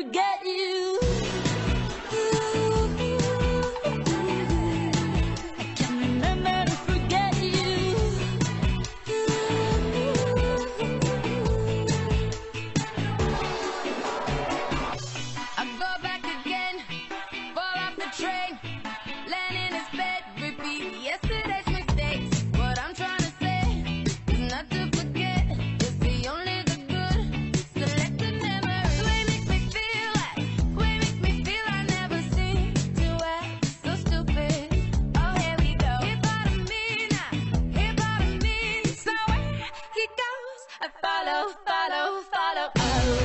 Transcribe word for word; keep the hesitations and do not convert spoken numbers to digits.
forget you. I can't remember to forget you. I go back again, fall off the train, land in his bed, repeat yesterday's mistakes. What I'm trying to say is not to forget, just see only the good, selected memories. Way make me feel like, way make me feel I never seem to act so stupid. Oh, here we go. Here part of me now, here part of me. So where he goes, I follow, follow, follow. Oh.